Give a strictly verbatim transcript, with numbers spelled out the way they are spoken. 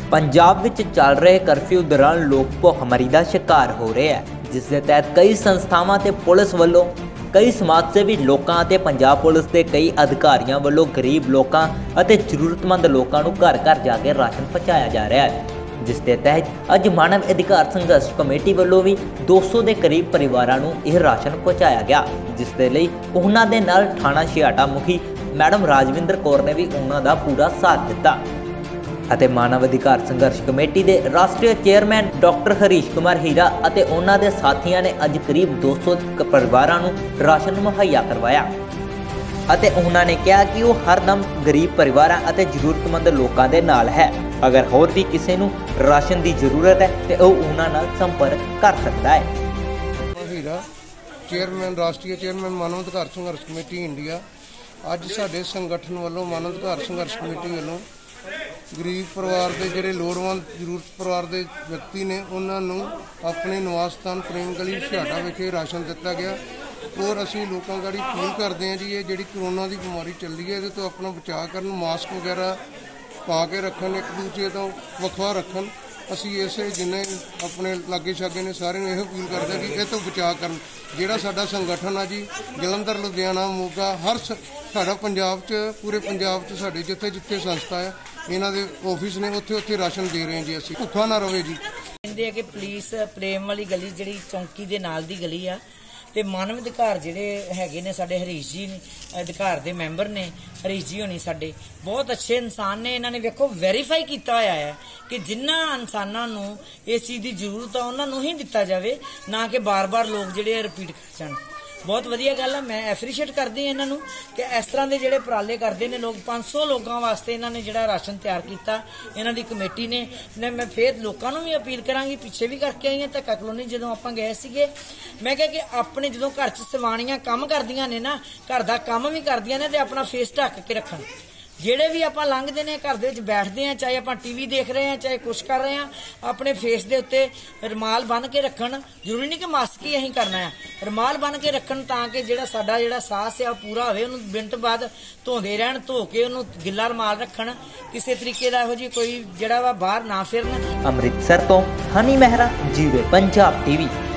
पंजाब विच चल रहे करफ्यू दौरान लोग भुखमरी का शिकार हो रहे हैं, जिस दे तहत कई संस्थावां ते पुलिस वालों कई समाज सेवी लोकां ते पंजाब पुलिस के कई अधिकारियों वालों गरीब लोकां अते जरूरतमंद लोकां नूं घर घर जाके राशन पहुँचाया जा रहा है। जिस दे तहत अज मानव अधिकार संघर्ष कमेटी वालों भी दो सौ के करीब परिवारों नूं यह राशन पहुँचाया गया, जिस दे लई उन्हां दे नाल थाणा छियाटा मुखी मैडम राजविंदर कौर ने भी उन्हां दा पूरा साथ दिता। ਅਤੇ मानव अधिकार संघर्ष कमेटी के राष्ट्रीय चेयरमैन डॉक्टर हरीश कुमार हीरा ਅਤੇ ਉਹਨਾਂ ਦੇ ਸਾਥੀਆਂ ਨੇ ਅੱਜ करीब दो सौ परिवारों ਨੂੰ राशन मुहैया करवाया ਅਤੇ ਉਹਨਾਂ ने कहा कि वो हरदम गरीब परिवारों ਅਤੇ ਜ਼ਰੂਰਤਮੰਦ लोगों के नाल है। अगर होर भी किसी ਨੂੰ राशन की जरूरत है तो वो ਉਹਨਾਂ ਨਾਲ संपर्क कर सकता है। हीरा चेयरमैन राष्ट्रीय चेयरमैन मानव अधिकार संघर्ष कमेटी इंडिया ਅੱਜ ਸਾਡੇ संगठन वालों मानव अधिकार संघर्ष कमेटी वालों गरीब परिवार के जोड़े लोड़वंद जरूरत परिवार के व्यक्ति ने उन्होंने अपने निवास स्थान प्रेम गली छियाटा विखे राशन दिता गया। और असी लोगों गाड़ी अपील करते हैं जी, ये जी करोना की बीमारी चल रही है, ये तो अपना बचाव कर मास्क वगैरह पा के रखन, एक दूसरे तो वखवा रखन। असी इसे जिन्हें अपने लागे छागे ने सारे यह अपील करते हैं कि यह तो बचाव कर जोड़ा साडा संगठन है जी जलंधर लुधियाना मोगा हर साडा पंजाब च पूरे पंजाब च साडे जिथे जिथे संस्था है इन्हां दे ऑफिस ने उत्थे उत्थे राशन दे रहे हैं जी। असी भुखा ना रहे जी। कहते हैं कि पुलिस प्रेम वाली गली जी चौंकी के नाल दी गली आ ते मानव अधिकार जिहड़े हैगे ने साडे हरीश जी अधिकार दे मैंबर ने हरीश जी होनी साडे बहुत अच्छे इंसान ने। इन्होंने वेखो वेरीफाई किया होया है कि जिन्हां इंसानां नूं इस चीज़ की जरूरत है उन्हां नूं ही दिता जाए, ना कि बार बार लोग जिहड़े रिपीट कर जाण। बहुत वधिया गल है, मैं एप्रीशिएट करदी हां इन्हां नूं कि इस तरह के जिहड़े उपराले करते हैं लोग। पाँच सौ लोगों वास्ते इन्होंने जिहड़ा राशन तैयार किया इन्हां दी कमेटी ने ने मैं फिर लोगों भी अपील करांगी, पीछे भी करके आई हां धक्का कलोनी जदों आपां गए सीगे। मैं कहा कि अपने जदों घर च सवाणियां काम करदियां ने ना, घर दा काम भी करदियां ने ते अपना फेस ढक के रखन। ਜਿਹੜੇ भी आप लंघते हैं घर के बैठते हैं, चाहे आप टीवी देख रहे हैं चाहे कुछ कर रहे हैं, अपने फेस के उत्ते रुमाल बन के रखन। जरूरी नहीं कि मास्क ही अं करना है, रुमाल बन के रखन ताकि जो साडा जो सांस है पूरा हो मिनट बाद धोते रहन, धो के उन्होंने गिला रुमाल रखन, किसी तरीके का यहो जी कोई जड़ा वा बाहर ना फिरन। अमृतसर तो हनी मेहरा, जीवे पंजाब टीवी।